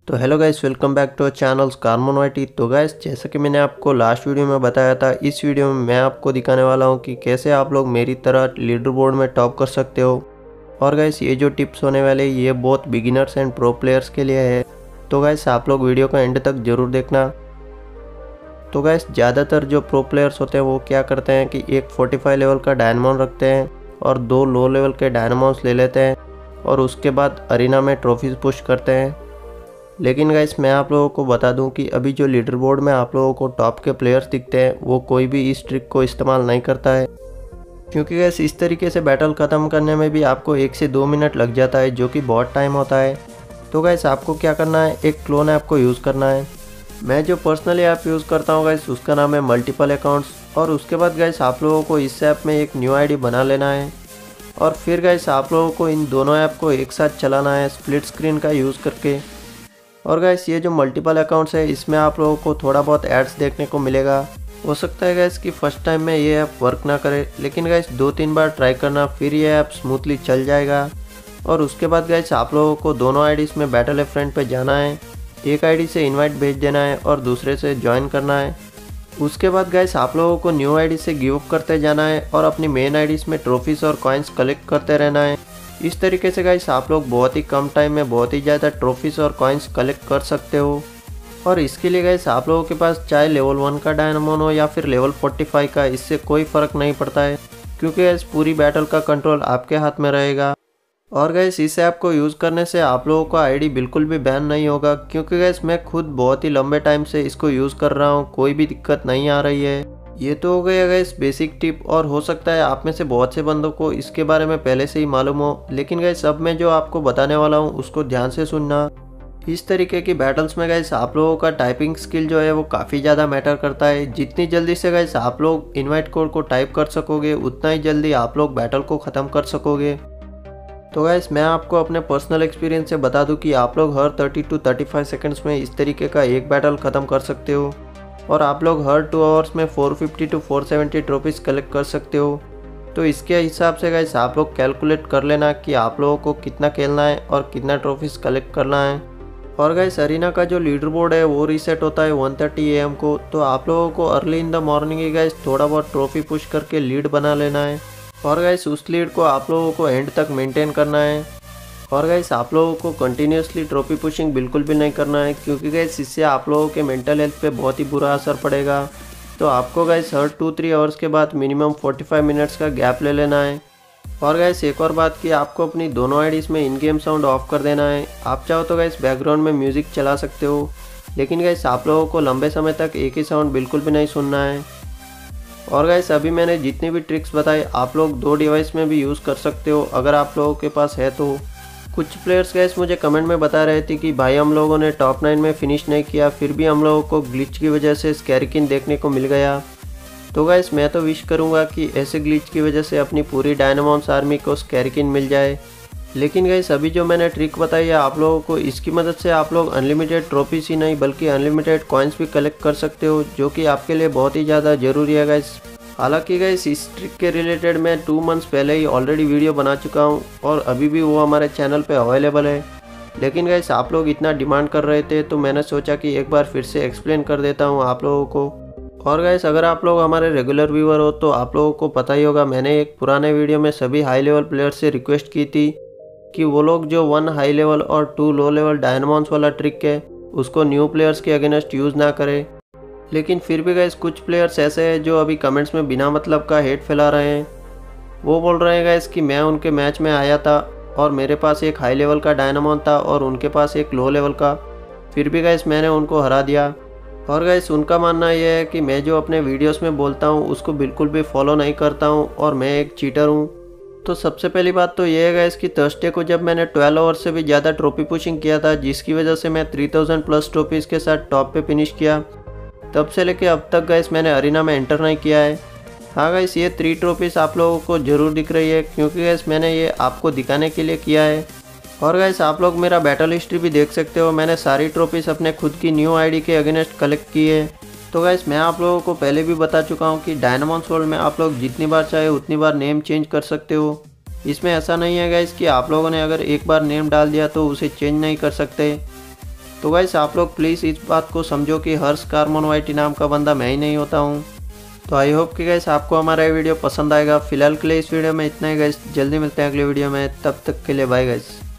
तो hello guys, welcome back to channel कार्मन वाइटी। तो गाइस, जैसा कि मैंने आपको लास्ट वीडियो में बताया था, इस वीडियो में मैं आपको दिखाने वाला हूं कि कैसे आप लोग मेरी तरह लीडर बोर्ड में टॉप कर सकते हो। और गाइस, ये जो टिप्स होने वाले ये बहुत बिगिनर्स एंड प्रो प्लेयर्स के लिए है। तो गाइस, आप लोग वीडियो का एंड तक ज़रूर देखना। तो गाइस, ज़्यादातर जो प्रो प्लेयर्स होते हैं वो क्या करते हैं कि एक 45 लेवल का डायनामॉन रखते हैं और 2 लो लेवल के डायनामॉन्स ले लेते हैं और उसके बाद अरीना में ट्रॉफीज पुश करते हैं। लेकिन गाइस, मैं आप लोगों को बता दूं कि अभी जो लीडर बोर्ड में आप लोगों को टॉप के प्लेयर्स दिखते हैं वो कोई भी इस ट्रिक को इस्तेमाल नहीं करता है, क्योंकि गाइस इस तरीके से बैटल ख़त्म करने में भी आपको 1 से 2 मिनट लग जाता है, जो कि बहुत टाइम होता है। तो गाइस, आपको क्या करना है, एक क्लोन ऐप को यूज़ करना है। मैं जो पर्सनली ऐप यूज़ करता हूँ गाइस, उसका नाम है मल्टीपल अकाउंट्स। और उसके बाद गाइस, आप लोगों को इस ऐप में एक न्यू आईडी बना लेना है और फिर गाइस आप लोगों को इन दोनों ऐप को एक साथ चलाना है स्प्लिट स्क्रीन का यूज़ करके। और गाइस, ये जो मल्टीपल अकाउंट्स है इसमें आप लोगों को थोड़ा बहुत एड्स देखने को मिलेगा। हो सकता है गाइस कि फर्स्ट टाइम में ये ऐप वर्क ना करे, लेकिन गाइस 2-3 बार ट्राई करना, फिर ये ऐप स्मूथली चल जाएगा। और उसके बाद गाइस आप लोगों को दोनों आईडीज़ में बैटल ए फ्रेंड पे जाना है, एक आईडी से इनवाइट भेज देना है और दूसरे से ज्वाइन करना है। उसके बाद गाइस आप लोगों को न्यू आईडी से गिव अप करते जाना है और अपनी मेन आईडीज़ में ट्रॉफीज़ और कॉइन्स कलेक्ट करते रहना है। इस तरीके से गाइस आप लोग बहुत ही कम टाइम में बहुत ही ज़्यादा ट्रॉफीज़ और कॉइन्स कलेक्ट कर सकते हो। और इसके लिए गाइस आप लोगों के पास चाहे लेवल 1 का डायनामॉन हो या फिर लेवल 45 का, इससे कोई फ़र्क नहीं पड़ता है, क्योंकि गाइस पूरी बैटल का कंट्रोल आपके हाथ में रहेगा। और गाइस, इस ऐप को यूज़ करने से आप लोगों का आईडी बिल्कुल भी बैन नहीं होगा, क्योंकि गाइस मैं खुद बहुत ही लंबे टाइम से इसको यूज़ कर रहा हूँ, कोई भी दिक्कत नहीं आ रही है। ये तो हो गया गाइस बेसिक टिप, और हो सकता है आप में से बहुत से बंदों को इसके बारे में पहले से ही मालूम हो, लेकिन गाइस अब मैं जो आपको बताने वाला हूँ उसको ध्यान से सुनना। इस तरीके की बैटल्स में गाइस आप लोगों का टाइपिंग स्किल जो है वो काफ़ी ज़्यादा मैटर करता है। जितनी जल्दी से गाइस आप लोग इनवाइट कोड को टाइप कर सकोगे, उतना ही जल्दी आप लोग बैटल को ख़त्म कर सकोगे। तो गाइस, मैं आपको अपने पर्सनल एक्सपीरियंस से बता दूं कि आप लोग हर 30 to 35 सेकंड्स में इस तरीके का एक बैटल ख़त्म कर सकते हो और आप लोग हर 2 आवर्स में 450 to 470 ट्रॉफीज़ कलेक्ट कर सकते हो। तो इसके हिसाब से गाइस आप लोग कैलकुलेट कर लेना कि आप लोगों को कितना खेलना है और कितना ट्रॉफीज़ कलेक्ट करना है। और गाइस, अरीना का जो लीडर बोर्ड है वो रीसेट होता है 1:30 AM को, तो आप लोगों को अर्ली इन द मॉर्निंग ही गाइस थोड़ा बहुत ट्रॉफी पुश करके लीड बना लेना है। और गाइस, उस लीड को आप लोगों को एंड तक मेंटेन करना है। और गाइस, आप लोगों को कंटिन्यूसली ट्रॉफी पुशिंग बिल्कुल भी नहीं करना है, क्योंकि गाइस इससे आप लोगों के मेंटल हेल्थ पे बहुत ही बुरा असर पड़ेगा। तो आपको गाइस हर 2-3 आवर्स के बाद मिनिमम 45 मिनट्स का गैप ले लेना है। और गाइस, एक और बात कि आपको अपनी दोनों आईडीज़ में इन गेम साउंड ऑफ कर देना है। आप चाहो तो गाइस बैकग्राउंड में म्यूज़िक चला सकते हो, लेकिन गाइस आप लोगों को लंबे समय तक एक ही साउंड बिल्कुल भी नहीं सुनना है। और गाइस, अभी मैंने जितनी भी ट्रिक्स बताई आप लोग 2 डिवाइस में भी यूज़ कर सकते हो, अगर आप लोगों के पास है तो। कुछ प्लेयर्स गाइस मुझे कमेंट में बता रहे थे कि भाई हम लोगों ने टॉप 9 में फिनिश नहीं किया, फिर भी हम लोगों को ग्लिच की वजह से स्कैरिकिन देखने को मिल गया। तो गाइस, मैं तो विश करूँगा कि ऐसे ग्लिच की वजह से अपनी पूरी डायनामॉन्स आर्मी को स्कैरिकिन मिल जाए। लेकिन गाइस, अभी जो मैंने ट्रिक बताई है आप लोगों को, इसकी मदद से आप लोग अनलिमिटेड ट्रॉफीज ही नहीं बल्कि अनलिमिटेड कॉइन्स भी कलेक्ट कर सकते हो, जो कि आपके लिए बहुत ही ज़्यादा ज़रूरी है गाइस। हालांकि गाइस, इस ट्रिक के रिलेटेड मैं 2 मंथ्स पहले ही ऑलरेडी वीडियो बना चुका हूं और अभी भी वो हमारे चैनल पे अवेलेबल है। लेकिन गाइस आप लोग इतना डिमांड कर रहे थे तो मैंने सोचा कि एक बार फिर से एक्सप्लेन कर देता हूं आप लोगों को। और गाइस, अगर आप लोग हमारे रेगुलर व्यूअर हो तो आप लोगों को पता ही होगा, मैंने एक पुराने वीडियो में सभी हाई लेवल प्लेयर्स से रिक्वेस्ट की थी कि वो लोग जो 1 हाई लेवल और 2 लो लेवल डायनामॉन्स वाला ट्रिक है उसको न्यू प्लेयर्स के अगेंस्ट यूज़ ना करें। लेकिन फिर भी गाइस कुछ प्लेयर्स ऐसे हैं जो अभी कमेंट्स में बिना मतलब का हेट फैला रहे हैं। वो बोल रहे हैं गाइस कि मैं उनके मैच में आया था और मेरे पास एक हाई लेवल का डायनामॉन था और उनके पास एक लो लेवल का, फिर भी गाइस मैंने उनको हरा दिया। और गाइस, उनका मानना यह है कि मैं जो अपने वीडियोस में बोलता हूँ उसको बिल्कुल भी फॉलो नहीं करता हूँ और मैं एक चीटर हूँ। तो सबसे पहली बात तो यह है गाइस कि थर्सडे को जब मैंने 12 आवर्स से भी ज़्यादा ट्रॉफी पुशिंग किया था, जिसकी वजह से मैं 3000 प्लस ट्रॉफीज़ के साथ टॉप पे फिनिश किया, तब से लेके अब तक गाइस मैंने अरीना में एंटर नहीं किया है। हाँ गाइस, ये 3 ट्रॉफीज़ आप लोगों को ज़रूर दिख रही है, क्योंकि गाइस मैंने ये आपको दिखाने के लिए किया है। और गाइस, आप लोग मेरा बैटल हिस्ट्री भी देख सकते हो, मैंने सारी ट्रॉफीज़ अपने खुद की न्यू आईडी के अगेंस्ट कलेक्ट की है। तो गाइस, मैं आप लोगों को पहले भी बता चुका हूँ कि डायनामॉन्स वर्ल्ड में आप लोग जितनी बार चाहे उतनी बार नेम चेंज कर सकते हो। इसमें ऐसा नहीं है गाइस कि आप लोगों ने अगर एक बार नेम डाल दिया तो उसे चेंज नहीं कर सकते। तो गाइस आप लोग प्लीज़ इस बात को समझो कि हर्ष कार्मोन वाइटी नाम का बंदा मैं ही नहीं होता हूँ। तो आई होप कि गाइस आपको हमारा ये वीडियो पसंद आएगा। फिलहाल के लिए इस वीडियो में इतना ही गाइस, जल्दी मिलते हैं अगले वीडियो में, तब तक के लिए बाय गाइस।